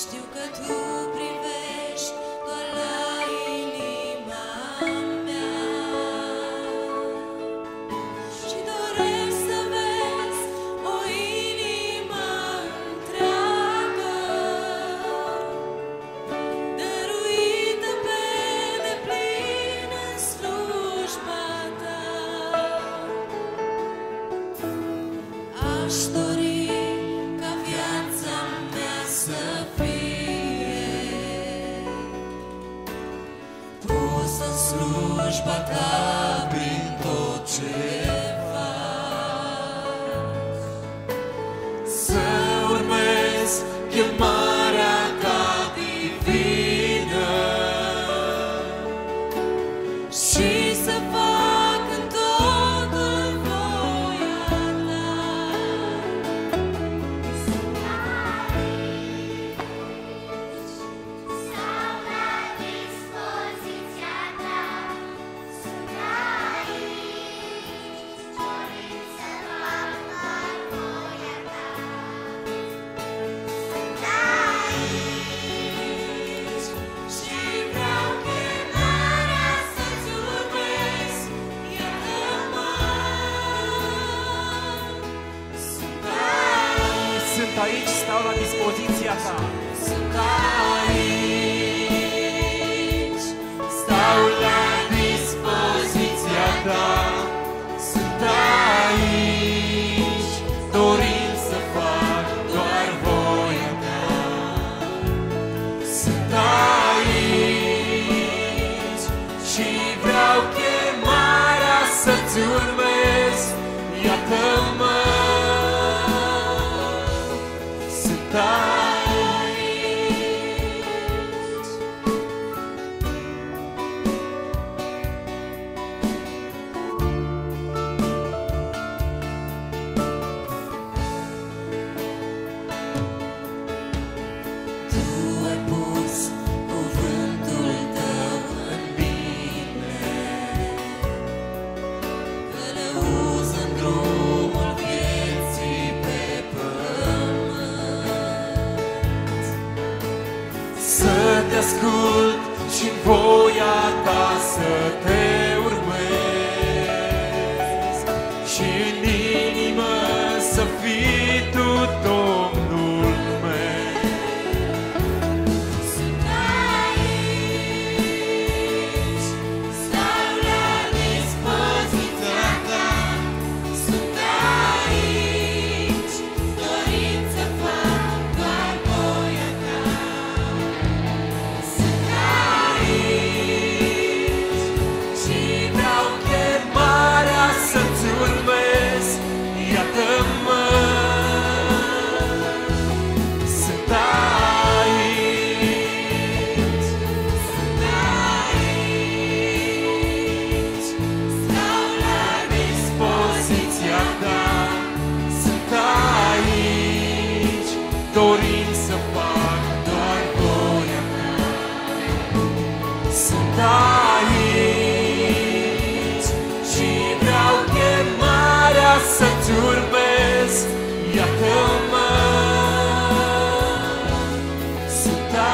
Știu că tu privești doar la inima mea și doresc să vezi o inimă întreagă, dăruită pe deplin în slujba ta. Aș dori ca viața mea să fie pusă în slujba ta prin tot ce fac, să urmez chemarea ta divină și să fac în totul voia ta. Stau la dispoziția ta, sunt aici, dorind să fac doar voia ta. Sunt aici Și vreau chemarea să-ți urmez, iartă-mă. Sunt aici, stau la dispoziția ta. Sunt aici, stau la dispoziția ta. Sunt aici, dorind să fac doar voia ta. Sunt aici și vreau chemarea să-ți urmez. Iată-mă, sunt aici. Tu ai pus cuvântul tău în mine, călăuză în drumul vieții pe pământ. Să te ascult și în voia ta să te urmez și în inimă să fii tu Domnul meu. Sunt aici, stau la dispoziția ta. Sunt aici, dorind să fac doar voia ta. Sunt aici și vreau Chemarea să-ți urmez, iată-mă, sunt aici. Sunt aici, stau la Dispoziția ta, sunt aici, dorind să fac doar voia ta. Sunt aici și vreau chemarea să-ți urmez. Iată-mă, sunt